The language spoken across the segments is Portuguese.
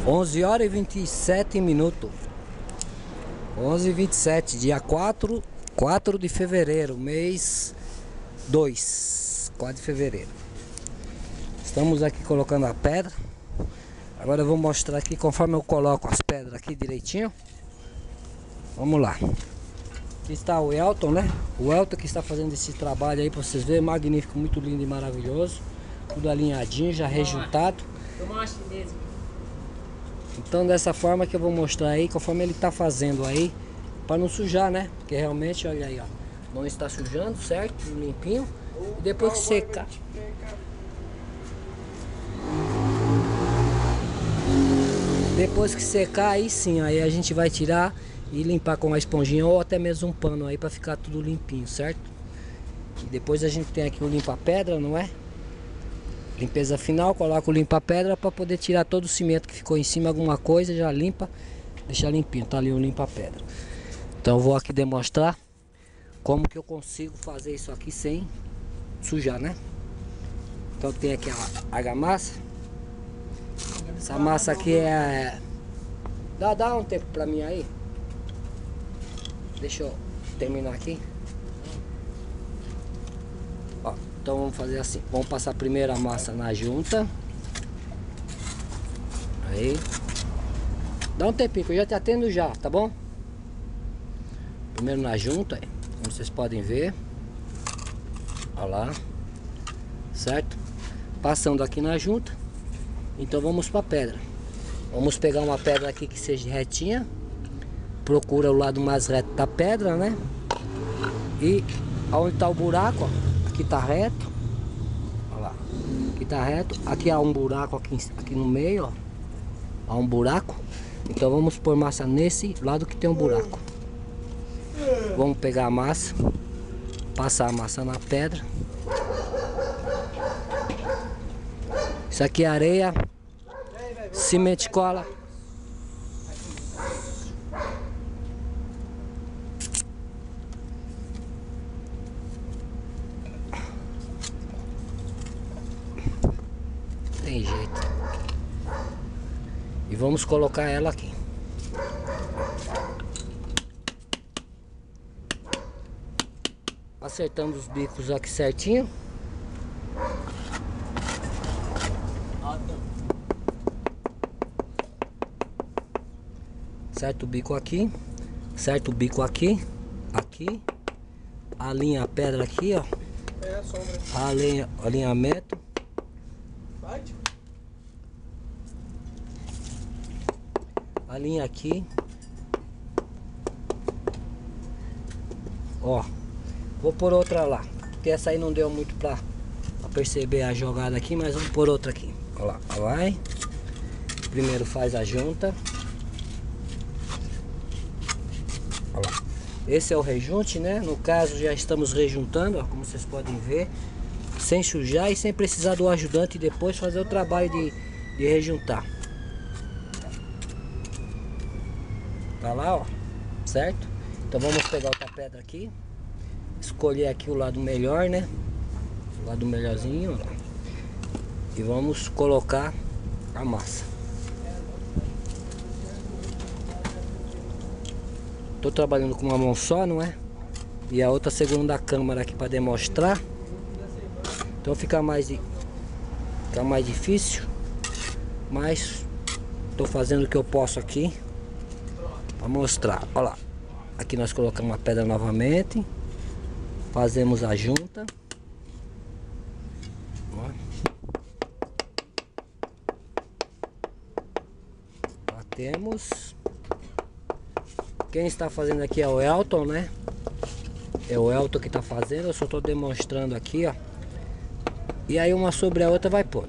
11 horas e 27 minutos. 11h27, dia 4 de fevereiro, mês 2, 4 de fevereiro. Estamos aqui colocando a pedra. Agora eu vou mostrar aqui conforme eu coloco as pedras aqui direitinho. Vamos lá. Aqui está o Elton, né? O Elton que está fazendo esse trabalho aí para vocês verem. Magnífico, muito lindo e maravilhoso. Tudo alinhadinho, já rejuntado. Então dessa forma que eu vou mostrar aí, conforme ele está fazendo aí, para não sujar, né? Porque realmente, olha aí, ó, não está sujando, certo? Limpinho. E depois que secar, aí sim, aí a gente vai tirar e limpar com uma esponjinha ou até mesmo um pano aí para ficar tudo limpinho, certo? E depois a gente tem aqui o limpa-pedra, não é? Limpeza final, coloca o limpa-pedra para poder tirar todo o cimento que ficou em cima, alguma coisa, já limpa, deixa limpinho, tá ali o limpa-pedra. Então eu vou aqui demonstrar como que eu consigo fazer isso aqui sem sujar, né? Então tem aqui a argamassa. Essa massa aqui é... Dá um tempo pra mim aí. Deixa eu terminar aqui. Ó, então vamos fazer assim. Vamos passar primeiro a massa na junta. Aí. Dá um tempinho que eu já te atendo já, tá bom? Primeiro na junta, como vocês podem ver. Olha lá. Certo? Passando aqui na junta. Então vamos para a pedra. Vamos pegar uma pedra aqui que seja retinha. Procura o lado mais reto da pedra, né? E onde está o buraco, ó, aqui está reto. Olha lá. Aqui está reto. Aqui há um buraco aqui no meio, ó. Há um buraco. Então vamos pôr massa nesse lado que tem um buraco. Vamos pegar a massa. Passar a massa na pedra. Isso aqui é areia, cimento e cola. Tem jeito. E vamos colocar ela aqui. Acertando os bicos aqui certinho. Certo o bico aqui, certo o bico aqui, aqui, alinha a pedra aqui, ó, alinhamento, alinha aqui, ó, vou pôr outra lá, porque essa aí não deu muito pra perceber a jogada aqui, mas vamos pôr outra aqui, ó lá, vai, primeiro faz a junta. Esse é o rejunte, né? No caso já estamos rejuntando, ó, como vocês podem ver, sem sujar e sem precisar do ajudante depois fazer o trabalho de rejuntar. Tá lá, ó, certo? Então vamos pegar outra pedra aqui, escolher aqui o lado melhor, né? O lado melhorzinho, ó, e vamos colocar a massa. Tô trabalhando com uma mão só, não é? E a outra segurando a câmera aqui para demonstrar. Então fica mais difícil. Mas tô fazendo o que eu posso aqui para mostrar. Olha lá. Aqui nós colocamos a pedra novamente. Fazemos a junta. Batemos. Quem está fazendo aqui é o Elton, né? É o Elton que está fazendo. Eu só estou demonstrando aqui, ó. E aí uma sobre a outra vai pôr.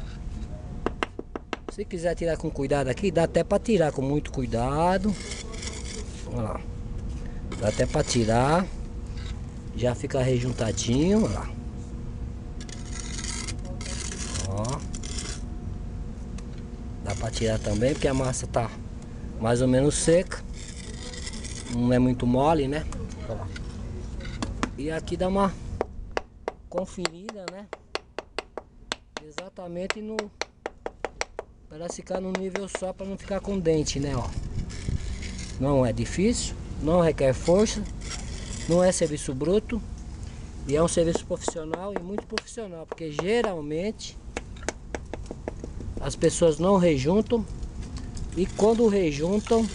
Se quiser tirar com cuidado aqui, dá até para tirar com muito cuidado. Olha lá. Dá até para tirar. Já fica rejuntadinho, olha lá. Ó. Dá para tirar também, porque a massa tá mais ou menos seca. Não é muito mole, né? E aqui dá uma conferida, né? Exatamente no para ela ficar num nível só, para não ficar com dente, né, ó. Não é difícil, não requer força, não é serviço bruto e é um serviço profissional e muito profissional, porque geralmente as pessoas não rejuntam e quando rejuntam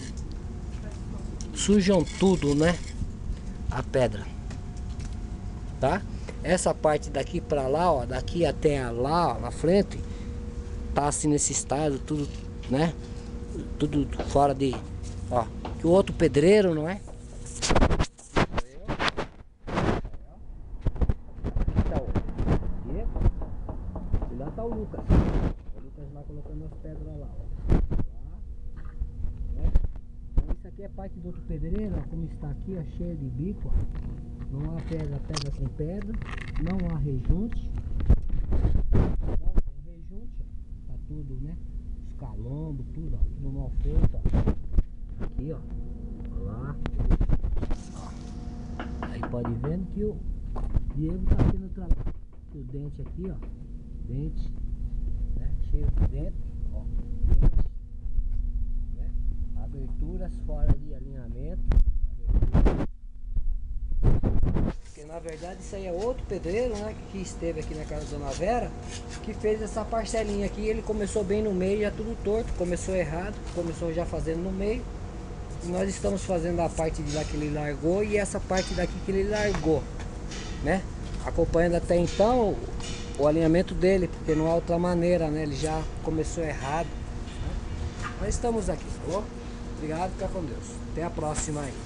sujam tudo, né? A pedra, tá? Essa parte daqui para lá, ó, daqui até lá, ó, na frente, tá assim nesse estado, tudo, né? Tudo fora de, ó, que o outro pedreiro, não é? E lá tá o Lucas. O Lucas lá colocando as pedras lá, ó. Lá, né? Então isso aqui é parte do outro pedreiro, ó, como está aqui, ó, cheio de bico, ó. Não há pedra com pedra, não há rejunte. Não tem rejunte, ó. Tá tudo, né? Os calombos, tudo, ó, tudo mal feito, ó. Aqui, ó. Lá. Ó. Aí pode ver que o Diego tá aqui no trabalho. O dente aqui, ó. Dente, né? Cheio de dentro, ó. Dente, né? Aberturas fora de alinhamento. Porque na verdade isso aí é outro pedreiro, né? Que esteve aqui na casa da Dona Vera, que fez essa parcelinha aqui. Ele começou bem no meio, já tudo torto. Começou errado, começou já fazendo no meio. E nós estamos fazendo a parte de lá que ele largou e essa parte daqui que ele largou, né? Acompanhando até então o alinhamento dele, porque não há outra maneira, né? Ele já começou errado, né? Nós estamos aqui, falou? Obrigado, fica com Deus. Até a próxima aí.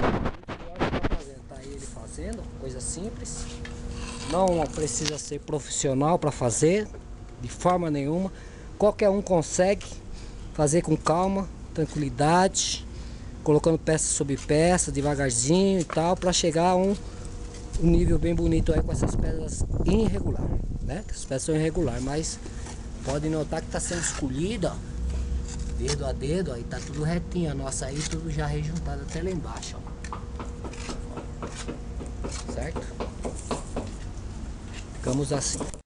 Tá aí ele fazendo, coisa simples. Não precisa ser profissional para fazer, de forma nenhuma. Qualquer um consegue fazer com calma, tranquilidade, colocando peça sobre peça, devagarzinho e tal, para chegar a um nível bem bonito aí com essas pedras irregular, né? Essas pedras são irregular, mas pode notar que está sendo escolhida, ó, dedo a dedo, aí tá tudo retinho. A nossa aí tudo já rejuntado até lá embaixo, ó. Certo? Ficamos assim.